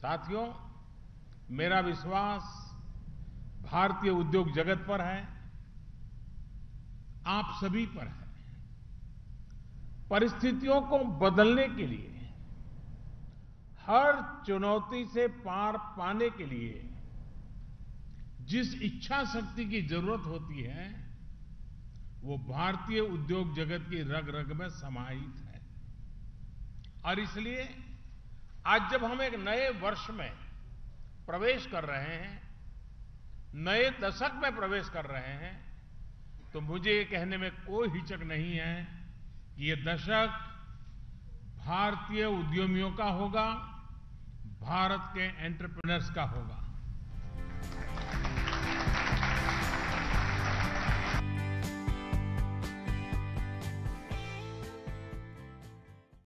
साथियों, मेरा विश्वास भारतीय उद्योग जगत पर है, आप सभी पर है। परिस्थितियों को बदलने के लिए, हर चुनौती से पार पाने के लिए जिस इच्छा शक्ति की जरूरत होती है, वो भारतीय उद्योग जगत की रग रग में समाहित है। और इसलिए आज जब हम एक नए वर्ष में प्रवेश कर रहे हैं, नए दशक में प्रवेश कर रहे हैं, तो मुझे ये कहने में कोई हिचक नहीं है कि ये दशक भारतीय उद्यमियों का होगा, भारत के एंटरप्रेन्योर्स का होगा।